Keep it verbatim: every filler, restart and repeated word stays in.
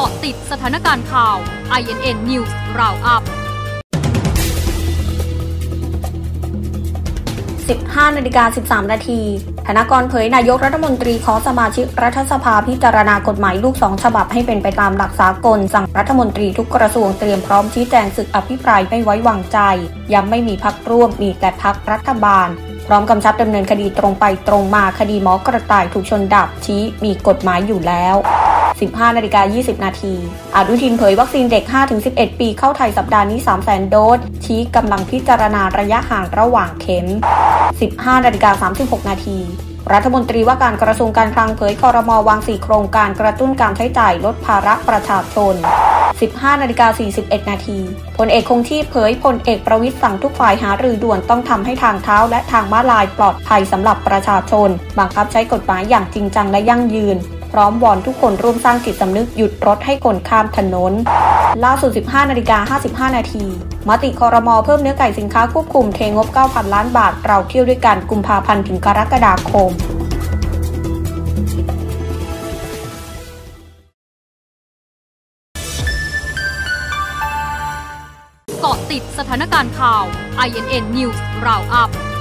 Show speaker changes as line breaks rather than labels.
าะติดสถานการณ์ข่าว ไอ เอ็น เอ็น News Roundup
สิบห้านาฬิกาสิบสามนาทีธนากรเผยนายกรัฐมนตรีขอสมาชิกรัฐสภาพิจารณากฎหมายลูกสองฉบับให้เป็นไปตามหลักสากลสั่งรัฐมนตรีทุกกระทรวงเตรียมพร้อมชี้แจงศึกอภิปรายไม่ไว้วางใจย้ำไม่มีพรรคร่วมมีแต่พรรครัฐบาลพร้อมกำชับดำเนินคดีตรงไปตรงมาคดีหมอกระต่ายถูกชนดับชี้มีกฎหมายอยู่แล้วสิบห้านาฬิกายี่สิบนาทีอนุทินเผยวัคซีนเด็ก ห้าถึงสิบเอ็ด ปีเข้าไทยสัปดาห์นี้ สามแสน โดสชี้กำลังพิจารณาระยะห่างระหว่างเข็ม สิบห้านาฬิกาสามสิบหกนาทีรัฐมนตรีว่าการกระทรวงการคลังเผยครม.วางสี่โครงการกระตุ้นการใช้จ่ายลดภาระประชาชน สิบห้านาฬิกาสี่สิบเอ็ดนาทีพลเอกคงชีพเผยพลเอกประวิตรสั่งทุกฝ่ายหารือด่วนต้องทำให้ทางเท้าและทางม้าลายปลอดภัยสำหรับประชาชนบังคับใช้กฎหมายอย่างจริงจังและยั่งยืนพร้อมวอนทุกคนร่วมสร้างจิตสำนึกหยุดรถให้คนข้ามถนนล่าสุด สิบห้านาฬิกาห้าสิบห้านาทีมติครม.เพิ่มเนื้อไก่สินค้าควบคุมเทงบ เก้าพัน ล้านบาทเราเที่ยวด้วยกันกุมภาพันธ์ถึงกรกฎาคม
เกาะติดสถานการณ์ข่าว ไอ เอ็น เอ็น News Roundup